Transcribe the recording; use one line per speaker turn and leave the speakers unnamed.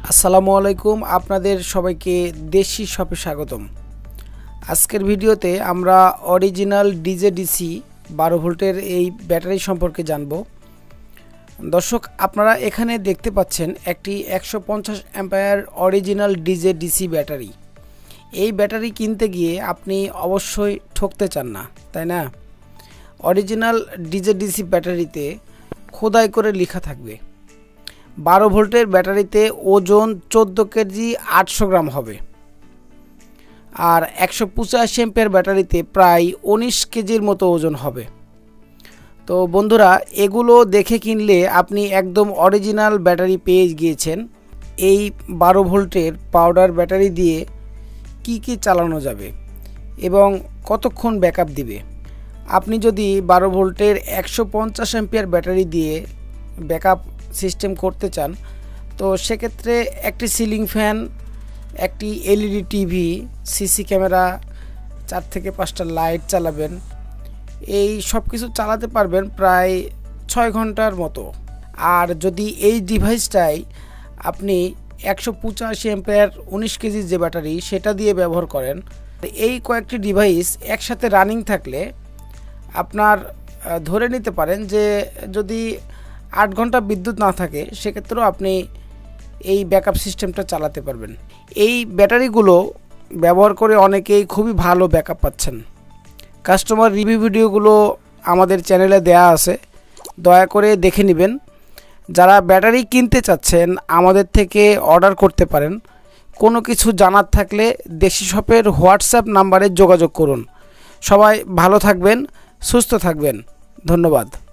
আসসালামু আলাইকুম, আপনাদের সবাইকে দেশি শপে স্বাগতম। আজকের ভিডিওতে আমরা অরিজিনাল ডিজে-ডিসি 12 ভোল্টের এই ব্যাটারি সম্পর্কে জানব। দর্শক, আপনারা এখানে দেখতে পাচ্ছেন একটি 150 অ্যাম্পিয়ার অরিজিনাল ডিজে-ডিসি ব্যাটারি। এই ব্যাটারি কিনতে গিয়ে আপনি অবশ্যই ঠকতে চান না, তাই না? অরিজিনাল ডিজে-ডিসি ব্যাটারিতে খোদাই করে লেখা থাকবে 12 ভোল্টের ব্যাটারিতে ওজন 14 কেজি 800 গ্রাম হবে, আর 185 অ্যাম্পিয়ার ব্যাটারিতে প্রায় 19 কেজির মতো ওজন হবে। তো বন্ধুরা, এগুলো দেখে কিনলে আপনি একদম অরিজিনাল ব্যাটারি পেয়ে গিয়েছেন। এই 12 ভোল্টের পাউডার ব্যাটারি দিয়ে কি চালানো যাবে এবং কতক্ষণ ব্যাকআপ দিবে। আপনি যদি 12 ভোল্টের 150 অ্যাম্পিয়ার ব্যাটারি দিয়ে ব্যাকআপ সিস্টেম করতে চান, তো সেক্ষেত্রে একটি সিলিং ফ্যান, একটি এলইডি টিভি, সিসি ক্যামেরা, 4 থেকে 5টা লাইট চালাবেন। এই সব কিছু চালাতে পারবেন প্রায় 6 ঘন্টার মতো। আর যদি এই ডিভাইসটাই আপনি 185 অ্যাম্পিয়ার 19 কেজি যে ব্যাটারি সেটা দিয়ে ব্যবহার করেন, এই কয়েকটি ডিভাইস একসাথে রানিং থাকলে আপনার ধরে নিতে পারেন যে যদি 8 ঘন্টা বিদ্যুৎ না থাকে, সেক্ষেত্রেও আপনি এই ব্যাকআপ সিস্টেমটা চালাতে পারবেন। এই ব্যাটারিগুলো ব্যবহার করে অনেকেই খুবই ভালো ব্যাকআপ পাচ্ছেন। কাস্টমার রিভিউ ভিডিওগুলো আমাদের চ্যানেলে দেয়া আছে, দয়া করে দেখে নেবেন। যারা ব্যাটারি কিনতে চাচ্ছেন আমাদের থেকে অর্ডার করতে পারেন। কোনো কিছু জানার থাকলে দেশি শপের হোয়াটসঅ্যাপ নাম্বারে যোগাযোগ করুন। সবাই ভালো থাকবেন, সুস্থ থাকবেন। ধন্যবাদ।